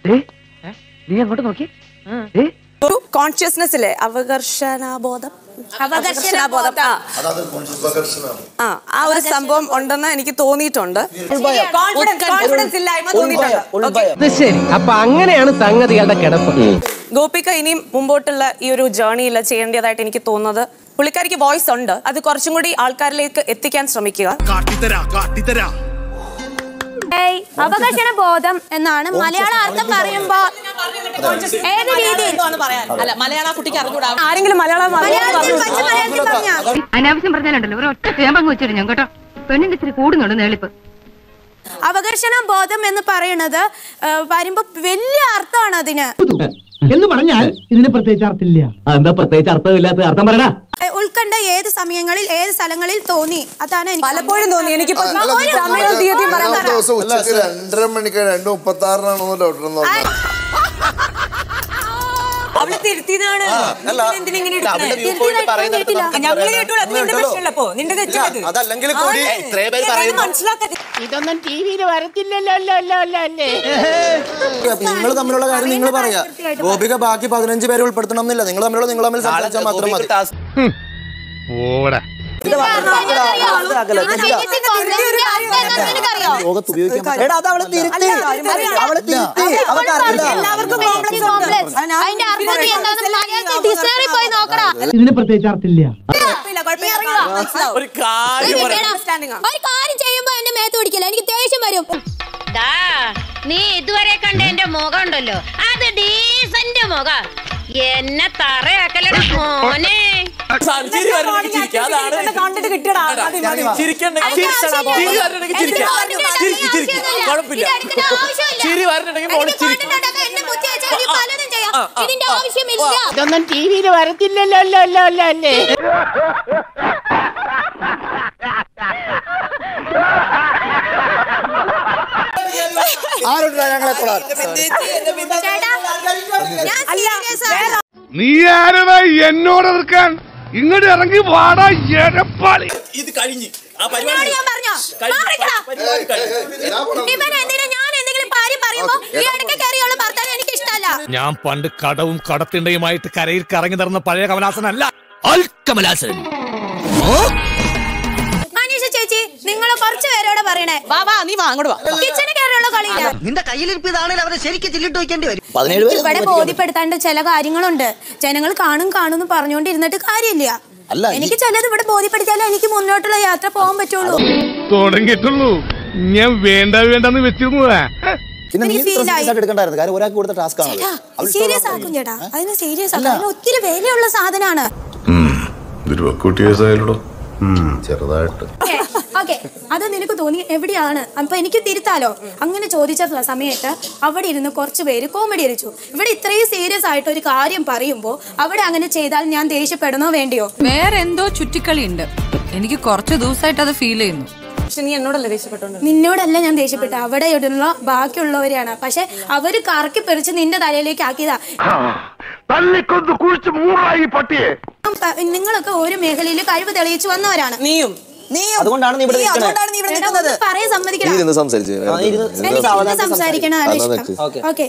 നീ അങ്ങോട്ട് നോക്കി കോൺഷ്യസ്നെസ്സിലെ അവകർഷണബോധം ആ ഒരു സംഭവം ഉണ്ടെന്ന് എനിക്ക് തോന്നിയിട്ടുണ്ട്. ശരി, അപ്പൊ അങ്ങനെയാണ് സംഗതികളുടെ കിടപ്പ്. ഗോപിക ഇനിയും മുമ്പോട്ടുള്ള ഈ ഒരു ജേർണിയിൽ ചെയ്യേണ്ടതായിട്ട് എനിക്ക് തോന്നുന്നത്, പുള്ളിക്കാരിക്ക് വോയിസ് ഉണ്ട്, അത് കുറച്ചും കൂടി ആൾക്കാരിലേക്ക് എത്തിക്കാൻ ശ്രമിക്കുക. അവകാശ ബോധം എന്നാണ് മലയാള അർത്ഥം പറയുമ്പോ ഏത് രീതിയിൽ ആരെങ്കിലും മലയാളം അനാവശ്യം പറഞ്ഞാലുണ്ടല്ലോ ഒരു ഒറ്റ തേമ്പങ്ങ് വെച്ചിട്ട് ഞാൻ കേട്ടോ പെണ്ണിന്റെ ഇച്ചിരി കൂടുന്നുണ്ട് നേളിപ്പ്. അവകർഷണ ബോധം എന്ന് പറയുന്നത് വരുമ്പോ വലിയ അർത്ഥമാണ് അതിന് എന്ന് പറഞ്ഞാൽ ഇതിന് പ്രത്യേകിച്ച് അർത്ഥമില്ല. എന്താ പ്രത്യേകിച്ച് അർത്ഥമില്ലാത്ത അർത്ഥം പറയടാ. ഉൾക്കണ്ട ഏത് സമയങ്ങളിൽ ഏത് സ്ഥലങ്ങളിൽ തോന്നി, അതാണ് പലപ്പോഴും തോന്നി. എനിക്ക് 2:30 മണിക്ക് 2:36 അവള് തിരുത്തിയതാണ്. ഇതൊന്നും ടിവിയിൽ വരത്തില്ലല്ലോ. നിങ്ങൾ തമ്മിലുള്ള കാര്യം നിങ്ങൾ പറയാ. ഗോപിക ബാക്കി 15 പേരെ ഉൾപ്പെടുത്തണം എന്നില്ല. നിങ്ങൾ തമ്മിൽ സംസാരിച്ചാൽ മാത്രം മതി. ഇതിന് പ്രത്യേകിച്ച് അർത്ഥമില്ല. ഒരു കാര്യം ചെയ്യുമ്പോ എന്റെ മേത്ത് പിടിക്കില്ല, എനിക്ക് ദേഷ്യം വരും. നീ ഇതുവരെ കണ്ട എന്റെ മുഖം ഉണ്ടല്ലോ, അത് ഡീസന്റ് മുഖം. എന്നെ തറയാക്കലടാ മോനെ. കണ്ടിട്ട് കിട്ടിയടാ. ഇതൊന്നും ടിവിയിൽ വരത്തില്ലല്ലോ. നീ ആരടാ എന്നോട് എതിർക്കാൻ? ഇങ്ങോട്ട് ഇറങ്ങി വാടാ എടപ്പാളി. ഇത് കഴിഞ്ഞ് ഞാൻ പണ്ട് കടവും കടത്തിണ്ടയുമായിട്ട് കരയിൽ കറങ്ങി നടന്ന പഴയ കമലാസനല്ല, കമലാസൻ. ചേച്ചി, നിങ്ങൾ കുറച്ച് പേരോട് പറയണേ, കിച്ചണിൽ കയറിയുള്ള കളിയില്ല. നിന്റെ കയ്യിലിരിപ്പിതാണെങ്കിൽ അവരെ ശരിക്കും ചില്ലിട്ട് വയ്ക്കേണ്ടി വരും. ഇവിടെ ബോധ്യപ്പെടുത്താണ്ട് ചില കാര്യങ്ങളുണ്ട്. ജനങ്ങൾ കാണും പറഞ്ഞുകൊണ്ടിരുന്നിട്ട് കാര്യമില്ല. എനിക്ക് ചിലത് ഇവിടെ ബോധ്യപ്പെടുത്തിയാലേ എനിക്ക് മുന്നോട്ടുള്ള യാത്ര പോകാൻ പറ്റുള്ളൂ. തുടങ്ങിയിട്ടുള്ളൂ. ഞാൻ വേണ്ടെന്ന് വെച്ചിരുന്നതാ. സീരിയസ് ആക്കും ചേട്ടാ, അതിന് സീരിയസ് ആക്കും. അതിന് ഒത്തിരി വിലയുള്ള സാധനമാണ്. ചെറുതായിട്ട് അത് നിനക്ക് തോന്നി എവിടെയാണ്, അപ്പൊ എനിക്ക് തിരുത്താലോ. അങ്ങനെ ചോദിച്ച സമയത്ത് അവിടെ ഇരുന്ന് കുറച്ച് പേര് കോമഡി അടിച്ചു. ഇവിടെ ഇത്രയും സീരിയസ് ആയിട്ട് ഒരു കാര്യം പറയുമ്പോ അവിടെ അങ്ങനെ ചെയ്താൽ ഞാൻ ദേഷ്യപ്പെടണോ വേണ്ടിയോ? വേറെ എന്തോ ചുറ്റിക്കളി ഉണ്ട്. എനിക്ക് കുറച്ച് ദിവസമായിട്ട് അത് ഫീൽ ചെയ്യുന്നു. പക്ഷെ നീ എന്നോടല്ലേ ദേഷ്യപ്പെട്ടോണ്ട്? നിന്നോടല്ല ഞാൻ ദേഷ്യപ്പെട്ട, അവിടെ ഇടുന്ന ബാക്കിയുള്ളവരെയാണ്. പക്ഷെ അവര് കറക്കി പെറിച്ച് നിന്റെ തലയിലേക്ക് ആക്കിയതാ. നിങ്ങളൊക്കെ ഒരു മേഖലയിൽ കഴിവ് തെളിയിച്ചു വന്നവരാണ്. നീയും അതുകൊണ്ടാണ് നീ ഇവിടെ പറയാൻ സമ്മതിക്കണം. സംസാരിക്കണം. ഓക്കെ,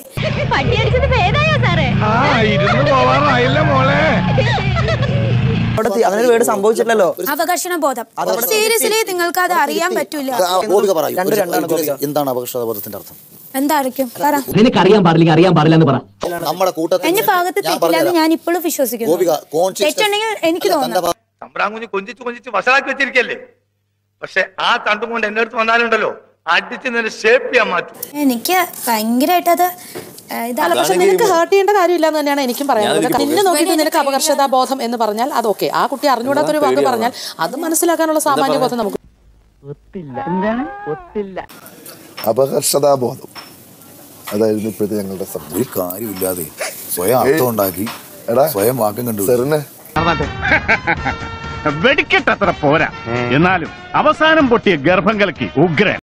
അങ്ങനെ വീട് സംഭവിച്ചിട്ടില്ലല്ലോ. അവകർഷണ ബോധം സീരിയസ്ലി നിങ്ങൾക്ക് അത് അറിയാൻ പറ്റൂല. എന്താണ് അവകർഷണ ബോധത്തിന്റെ അർത്ഥം? എന്തായിരിക്കും പറ. നിനക്ക് അറിയാൻ പാടില്ല, അറിയാൻ പാടില്ല എന്ന് പറ. നമ്മുടെ കൂട്ടത്തിൽ എന്റെ ഭാഗത്ത് തെറ്റില്ലെന്ന് ഞാൻ ഇപ്പോഴും വിശ്വസിക്കുന്നു. തെറ്റുണ്ടെങ്കിൽ എനിക്ക് തോന്നുന്നു കൊഞ്ചിച്ച് വഷളാക്കി വെച്ചിരിക്കല്ലേ. പക്ഷെ ആ തണ്ടുകൊണ്ട് എന്റെ അടുത്ത് വന്നാലുണ്ടല്ലോ, അടിച്ച് നിന്നെ ഷേപ്പ് ചെയ്യാൻ മാറ്റും. എനിക്ക് ഭയങ്കരമായിട്ട് അത് പക്ഷെ നിനക്ക് ഹേർട്ട് ചെയ്യേണ്ട കാര്യമില്ല എന്ന് തന്നെയാണ് എനിക്കും പറയാനുള്ളത്. നിന്നെ നോക്കിയിട്ട് നിനക്ക് അപകർഷതാ ബോധം എന്ന് പറഞ്ഞാൽ അതൊക്കെ, ആ കുട്ടി അറിഞ്ഞുകൂടാത്തൊരു വാക്ക് പറഞ്ഞാൽ അത് മനസ്സിലാക്കാനുള്ള സാമാന്യ ബോധം നമുക്ക് അപകർഷതാബോധം അതായിരുന്നു ഇപ്പോഴത്തെ ഞങ്ങളുടെ ശബ്ദം. ഒരു കാര്യമില്ലാതെ സ്വയം അർത്ഥം ഉണ്ടാക്കി സ്വയം വാക്കം കണ്ടു. വെടിക്കെട്ടത്ര പോരാ, എന്നാലും അവസാനം പൊട്ടിയ ഗർഭം കലക്കി ഉഗ്രൻ.